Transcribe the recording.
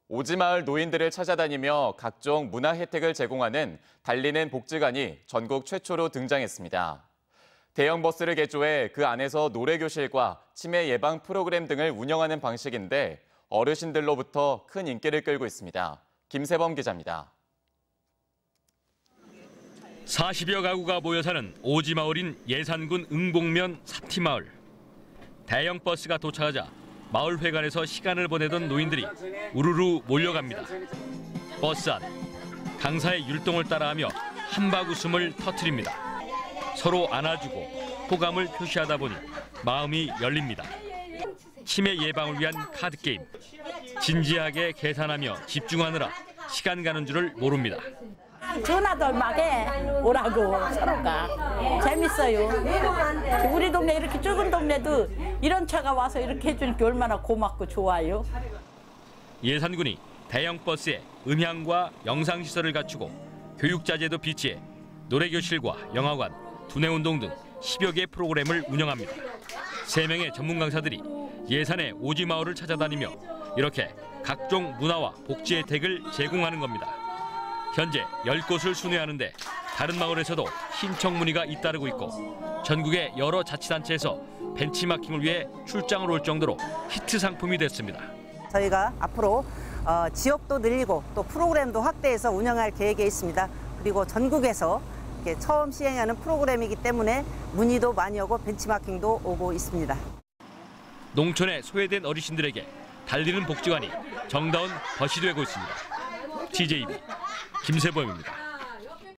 오지마을 노인들을 찾아다니며 각종 문화 혜택을 제공하는 달리는 복지관이 전국 최초로 등장했습니다. 대형 버스를 개조해 그 안에서 노래교실과 치매 예방 프로그램 등을 운영하는 방식인데 어르신들로부터 큰 인기를 끌고 있습니다. 김세범 기자입니다. 40여 가구가 모여 사는 오지마을인 예산군 응봉면 사티마을. 대형 버스가 도착하자 마을 회관에서 시간을 보내던 노인들이 우르르 몰려갑니다. 버스 안, 강사의 율동을 따라하며 한바구음을 터뜨립니다. 서로 안아주고 호감을 표시하다 보니 마음이 열립니다. 치매 예방을 위한 카드 게임. 진지하게 계산하며 집중하느라 시간 가는 줄을 모릅니다. 전화도 막에 오라고 서로가 재밌어요. 우리 동네 이렇게 적은 동네도 이런 차가 와서 이렇게 해주니까 얼마나 고맙고 좋아요. 예산군이 대형 버스에 음향과 영상 시설을 갖추고 교육자재도 비치해 노래교실과 영화관, 두뇌운동 등 10여 개 프로그램을 운영합니다. 3명의 전문 강사들이 예산의 오지마을을 찾아다니며 이렇게 각종 문화와 복지 혜택을 제공하는 겁니다. 현재 10곳을 순회하는데 다른 마을에서도 신청 문의가 잇따르고 있고 전국의 여러 자치단체에서 벤치마킹을 위해 출장을 올 정도로 히트 상품이 됐습니다. 저희가 앞으로 지역도 늘리고 또 프로그램도 확대해서 운영할 계획에 있습니다. 그리고 전국에서 이렇게 처음 시행하는 프로그램이기 때문에 문의도 많이 오고 벤치마킹도 오고 있습니다. 농촌에 소외된 어르신들에게 달리는 복지관이 정다운 벗이 되고 있습니다. TJB 김세범입니다.